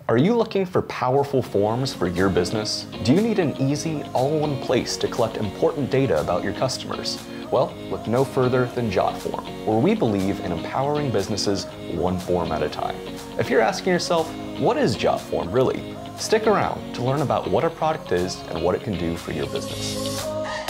Are you looking for powerful forms for your business? Do you need an easy, all-in-one place to collect important data about your customers? Well, look no further than Jotform, where we believe in empowering businesses one form at a time. If you're asking yourself, what is Jotform really? Stick around to learn about what our product is and what it can do for your business.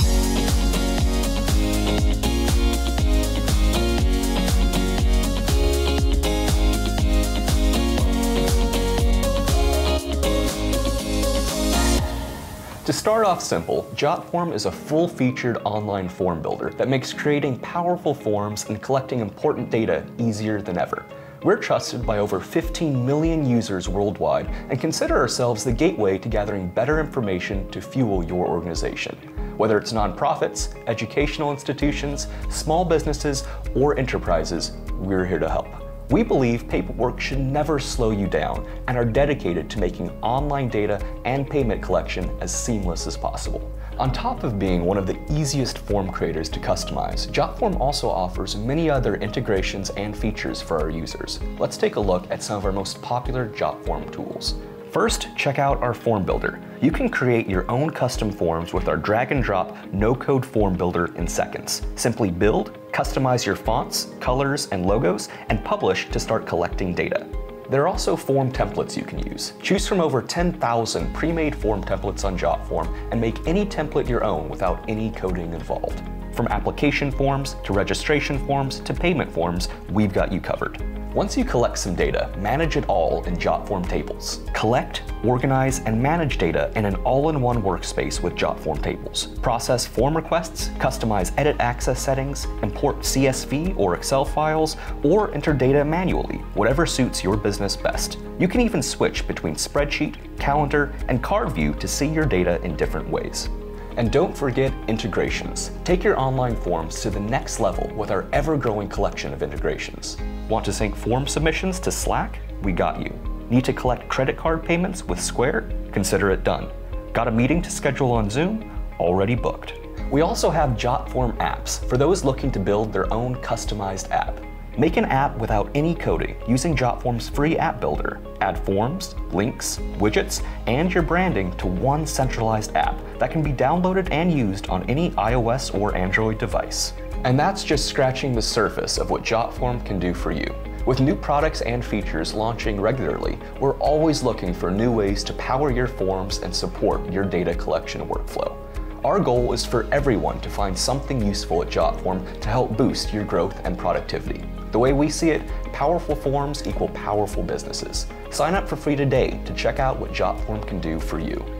To start off simple, Jotform is a full-featured online form builder that makes creating powerful forms and collecting important data easier than ever. We're trusted by over 15 million users worldwide and consider ourselves the gateway to gathering better information to fuel your organization. Whether it's nonprofits, educational institutions, small businesses, or enterprises, we're here to help. We believe paperwork should never slow you down and are dedicated to making online data and payment collection as seamless as possible. On top of being one of the easiest form creators to customize, Jotform also offers many other integrations and features for our users. Let's take a look at some of our most popular Jotform tools. First, check out our form builder. You can create your own custom forms with our drag and drop no-code form builder in seconds. Simply build, customize your fonts, colors, and logos, and publish to start collecting data. There are also form templates you can use. Choose from over 10,000 pre-made form templates on Jotform and make any template your own without any coding involved. From application forms to registration forms to payment forms, we've got you covered. Once you collect some data, manage it all in Jotform Tables. Collect, organize, and manage data in an all-in-one workspace with Jotform Tables. Process form requests, customize edit access settings, import CSV or Excel files, or enter data manually, whatever suits your business best. You can even switch between spreadsheet, calendar, and card view to see your data in different ways. And don't forget integrations. Take your online forms to the next level with our ever-growing collection of integrations. Want to sync form submissions to Slack? We got you. Need to collect credit card payments with Square? Consider it done. Got a meeting to schedule on Zoom? Already booked. We also have Jotform Apps for those looking to build their own customized app. Make an app without any coding using Jotform's free app builder. Add forms, links, widgets, and your branding to one centralized app that can be downloaded and used on any iOS or Android device. And that's just scratching the surface of what Jotform can do for you. With new products and features launching regularly, we're always looking for new ways to power your forms and support your data collection workflow. Our goal is for everyone to find something useful at Jotform to help boost your growth and productivity. The way we see it, powerful forms equal powerful businesses. Sign up for free today to check out what Jotform can do for you.